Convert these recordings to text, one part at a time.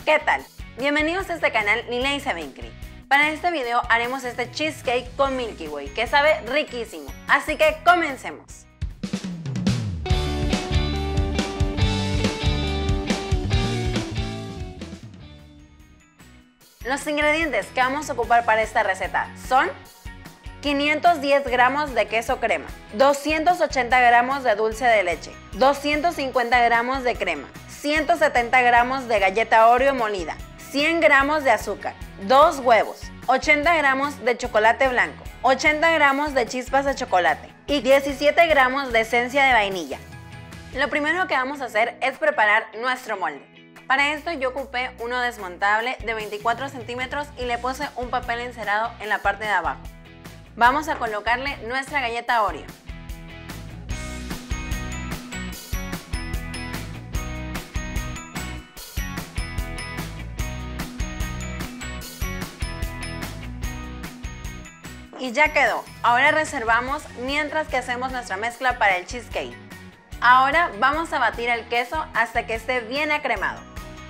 ¿Qué tal? Bienvenidos a este canal Lileiza Bakery. Para este video haremos este cheesecake con Milky Way que sabe riquísimo, así que comencemos. Los ingredientes que vamos a ocupar para esta receta son 510 gramos de queso crema, 280 gramos de dulce de leche, 250 gramos de crema, 170 gramos de galleta Oreo molida, 100 gramos de azúcar, 2 huevos, 80 gramos de chocolate blanco, 80 gramos de chispas de chocolate y 17 gramos de esencia de vainilla. Lo primero que vamos a hacer es preparar nuestro molde. Para esto yo ocupé uno desmontable de 24 centímetros y le puse un papel encerado en la parte de abajo. Vamos a colocarle nuestra galleta Oreo. Y ya quedó. Ahora reservamos mientras que hacemos nuestra mezcla para el cheesecake. Ahora vamos a batir el queso hasta que esté bien acremado.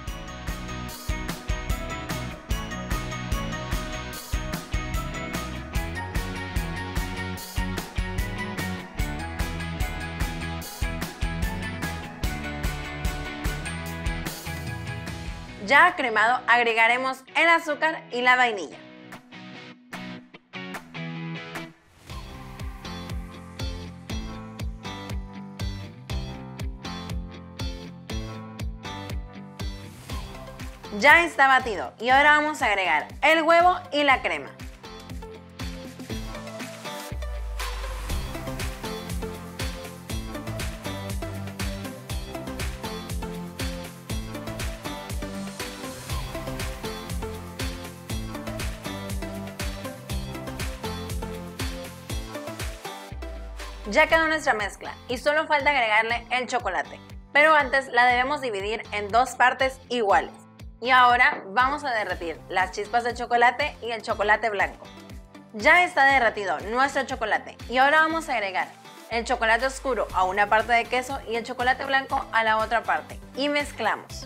Ya acremado, agregaremos el azúcar y la vainilla. Ya está batido y ahora vamos a agregar el huevo y la crema. Ya quedó nuestra mezcla y solo falta agregarle el chocolate, pero antes la debemos dividir en dos partes iguales. Y ahora vamos a derretir las chispas de chocolate y el chocolate blanco. Ya está derretido nuestro chocolate y ahora vamos a agregar el chocolate oscuro a una parte de queso y el chocolate blanco a la otra parte y mezclamos.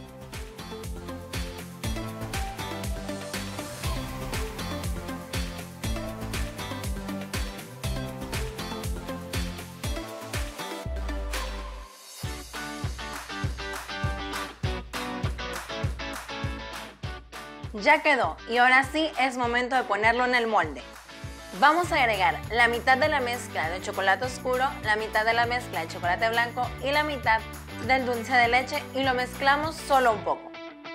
Ya quedó y ahora sí es momento de ponerlo en el molde. Vamos a agregar la mitad de la mezcla de chocolate oscuro, la mitad de la mezcla de chocolate blanco y la mitad del dulce de leche y lo mezclamos solo un poco.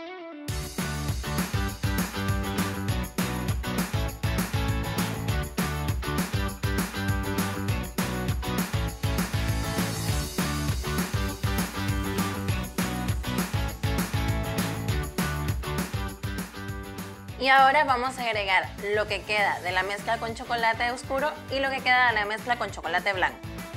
Y ahora vamos a agregar lo que queda de la mezcla con chocolate oscuro y lo que queda de la mezcla con chocolate blanco.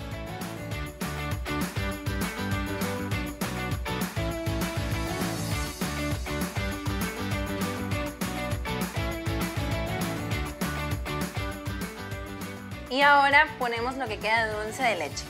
Y ahora ponemos lo que queda de dulce de leche.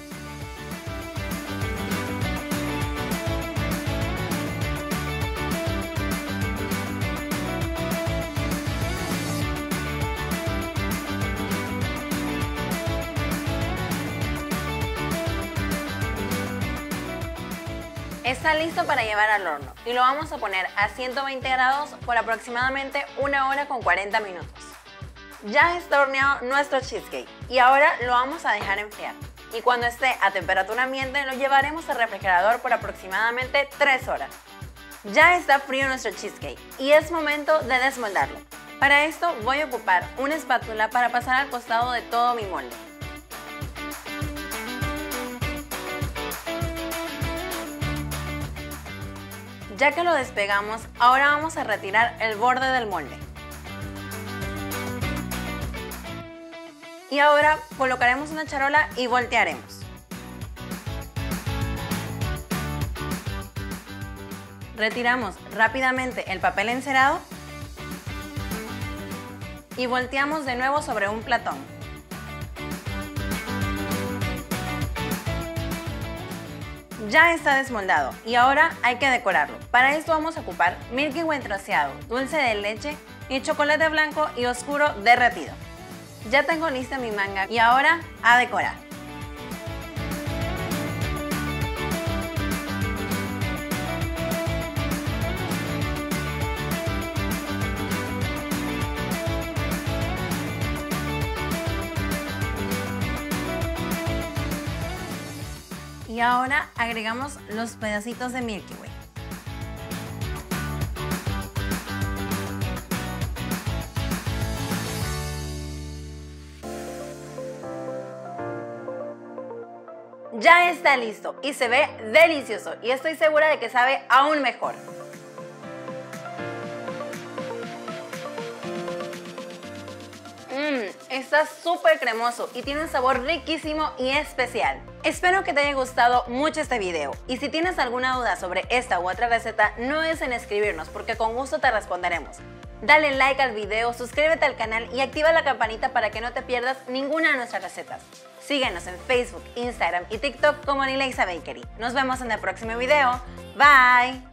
Está listo para llevar al horno y lo vamos a poner a 120 grados por aproximadamente 1 hora con 40 minutos. Ya está horneado nuestro cheesecake y ahora lo vamos a dejar enfriar. Y cuando esté a temperatura ambiente lo llevaremos al refrigerador por aproximadamente 3 horas. Ya está frío nuestro cheesecake y es momento de desmoldarlo. Para esto voy a ocupar una espátula para pasar al costado de todo mi molde. Ya que lo despegamos, ahora vamos a retirar el borde del molde. Y ahora colocaremos una charola y voltearemos. Retiramos rápidamente el papel encerado y volteamos de nuevo sobre un platón. Ya está desmoldado y ahora hay que decorarlo. Para esto vamos a ocupar Milky Way troceado, dulce de leche y chocolate blanco y oscuro derretido. Ya tengo lista mi manga y ahora a decorar. Y ahora agregamos los pedacitos de Milky Way. Ya está listo y se ve delicioso y estoy segura de que sabe aún mejor. Está súper cremoso y tiene un sabor riquísimo y especial. Espero que te haya gustado mucho este video y si tienes alguna duda sobre esta u otra receta, no es en escribirnos porque con gusto te responderemos. Dale like al video, suscríbete al canal y activa la campanita para que no te pierdas ninguna de nuestras recetas. Síguenos en Facebook, Instagram y TikTok como Nileisa Bakery. Nos vemos en el próximo video. Bye.